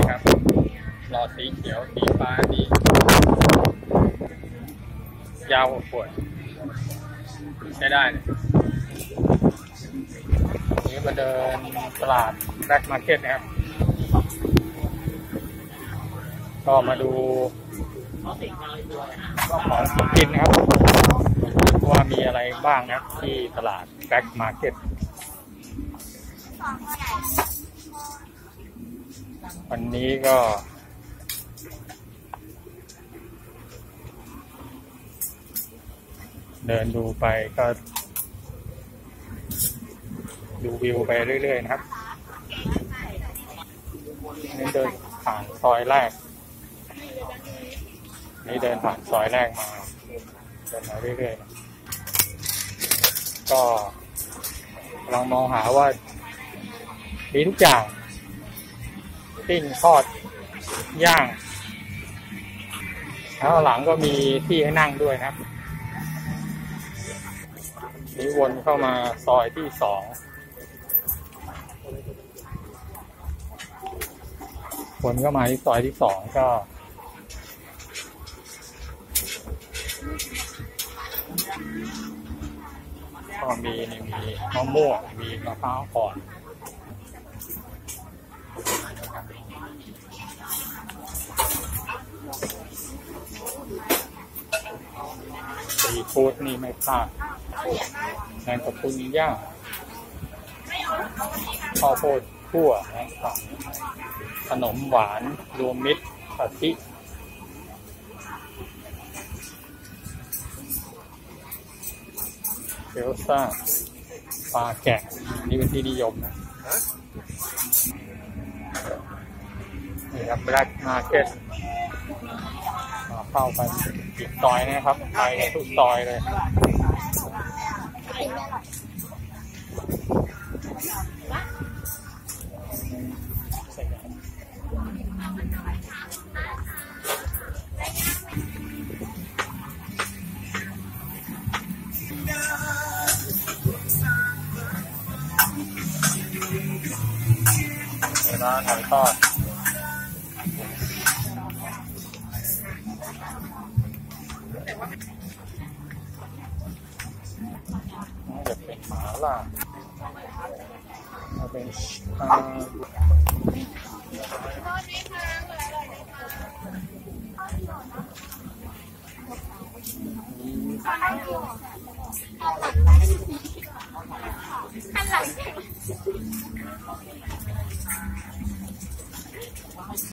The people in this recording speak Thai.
ครับหลอดสีเขียวสีฟ้านี่ยาวกว่าขวดใช้ได้เลยนี้มาเดินตลาดแบล็กมาร์เก็ตนะครับก็มาดูของกินนะครับว่ามีอะไรบ้างนะครับที่ตลาดแบล็กมาร์เก็ตวันนี้ก็เดินดูไปก็ดูวิวไปเรื่อยๆนะครับนี่เดินผ่านซอยแรกนี่เดินผ่านซอยแรกมาเดินมาเรื่อยๆก็กำลังมองหาว่ามีทุกอย่างปิ้งทอดย่างแล้วหลังก็มีที่ให้นั่งด้วยนะครับนี่วนเข้ามาซอยที่2วนเข้ามาที่ซอยที่2ก็มีมะม่วงมีมะพร้าวอ่อนซีฟู้ดนี่ไม่พลาดแมงกะพรุนย่างข้าวโพดคั่วนะครับขนมหวานรวมมิตรกะทิเกี๊ยวซ่าปลาแกะนี่เป็นที่นิยมนะนี่ครับแบล็กมาร์เก็ตเข้าไปอีกซอยนะครับไปทุกซอยเลยร้านหอยทอดจะเป็นหมาล่าเป็น